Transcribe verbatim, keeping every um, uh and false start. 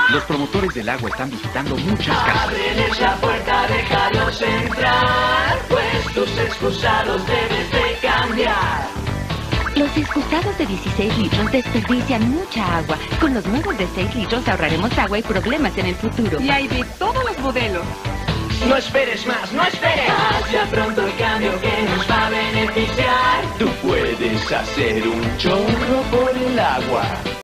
Los promotores del agua están visitando muchas casas. Ábreles la puerta, déjalos entrar, pues tus excusados debes de cambiar. Los excusados de dieciséis litros desperdician mucha agua. Con los nuevos de seis litros ahorraremos agua y problemas en el futuro. Y hay de todos los modelos. No esperes más, no esperes. Haz ya pronto el cambio que nos va a beneficiar. Tú puedes hacer un chorro por el agua.